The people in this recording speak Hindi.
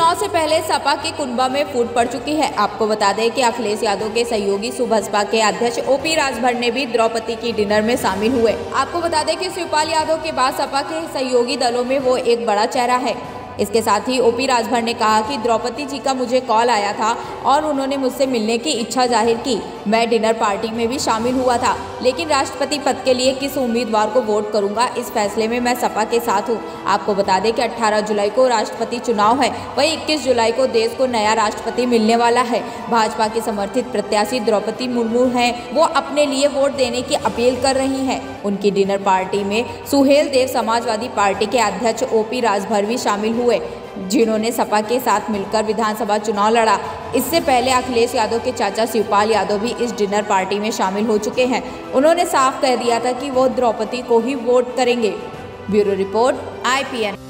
चुनाव से पहले सपा की कुनबा में फूट पड़ चुकी है। आपको बता दें कि अखिलेश यादव के सहयोगी सुबसपा के अध्यक्ष ओपी राजभर ने भी द्रौपदी की डिनर में शामिल हुए। आपको बता दें कि शिवपाल यादव के बाद सपा के सहयोगी दलों में वो एक बड़ा चेहरा है। इसके साथ ही ओपी राजभर ने कहा कि द्रौपदी जी का मुझे कॉल आया था और उन्होंने मुझसे मिलने की इच्छा जाहिर की। मैं डिनर पार्टी में भी शामिल हुआ था, लेकिन राष्ट्रपति पद के लिए किस उम्मीदवार को वोट करूंगा, इस फैसले में मैं सपा के साथ हूं। आपको बता दें कि 18 जुलाई को राष्ट्रपति चुनाव है, वहीं 21 जुलाई को देश को नया राष्ट्रपति मिलने वाला है। भाजपा की समर्थित प्रत्याशी द्रौपदी मुर्मू हैं, वो अपने लिए वोट देने की अपील कर रही हैं। उनकी डिनर पार्टी में सुहेल देव समाजवादी पार्टी के अध्यक्ष ओपी राजभर भी शामिल हुए, जिन्होंने सपा के साथ मिलकर विधानसभा चुनाव लड़ा। इससे पहले अखिलेश यादव के चाचा शिवपाल यादव भी इस डिनर पार्टी में शामिल हो चुके हैं। उन्होंने साफ कह दिया था कि वो द्रौपदी को ही वोट करेंगे। Bureau report IPN।